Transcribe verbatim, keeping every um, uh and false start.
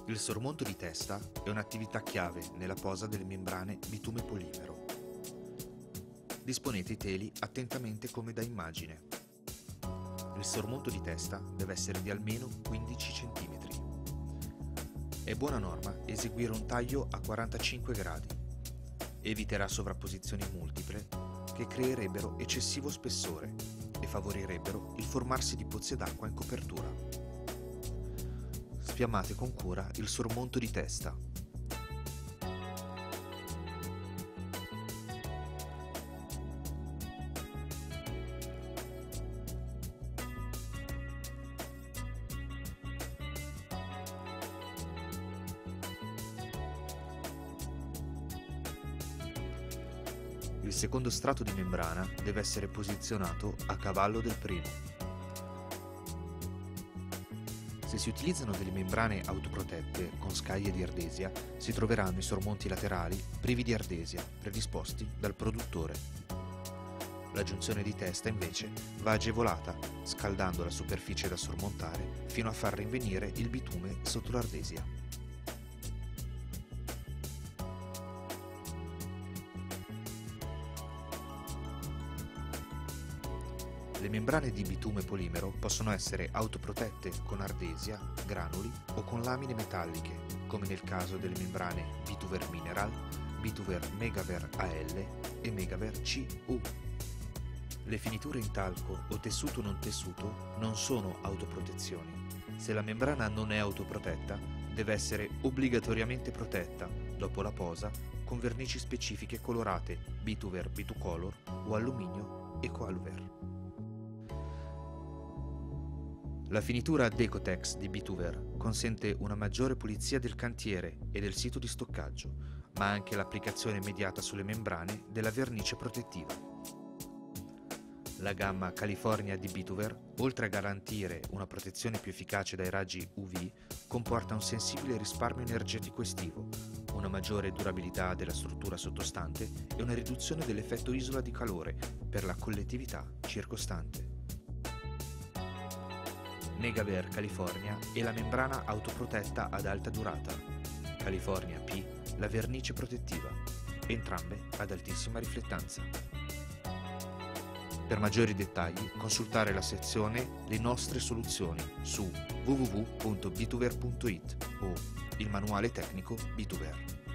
Il sormonto di testa è un'attività chiave nella posa delle membrane bitume-polimero. Disponete i teli attentamente come da immagine. Il sormonto di testa deve essere di almeno quindici centimetri. È buona norma eseguire un taglio a quarantacinque gradi. Eviterà sovrapposizioni multiple che creerebbero eccessivo spessore e favorirebbero il formarsi di pozze d'acqua in copertura. Sfiammate con cura il sormonto di testa. Il secondo strato di membrana deve essere posizionato a cavallo del primo. Se si utilizzano delle membrane autoprotette con scaglie di ardesia, si troveranno i sormonti laterali privi di ardesia, predisposti dal produttore. La giunzione di testa invece va agevolata, scaldando la superficie da sormontare fino a far rinvenire il bitume sotto l'ardesia. Le membrane di bitume polimero possono essere autoprotette con ardesia, granuli o con lamine metalliche, come nel caso delle membrane Bituver Mineral, Bituver Megaver A L e Megaver C U. Le finiture in talco o tessuto non tessuto non sono autoprotezioni. Se la membrana non è autoprotetta, deve essere obbligatoriamente protetta, dopo la posa, con vernici specifiche colorate Bituver Bitucolor o alluminio Ecoaluver. La finitura Decotex di Bituver consente una maggiore pulizia del cantiere e del sito di stoccaggio, ma anche l'applicazione immediata sulle membrane della vernice protettiva. La gamma California di Bituver, oltre a garantire una protezione più efficace dai raggi U V, comporta un sensibile risparmio energetico estivo, una maggiore durabilità della struttura sottostante e una riduzione dell'effetto isola di calore per la collettività circostante. Megaver California è la membrana autoprotetta ad alta durata, California P la vernice protettiva, entrambe ad altissima riflettanza. Per maggiori dettagli consultare la sezione Le nostre soluzioni su w w w punto bituver punto it o il manuale tecnico Bituver.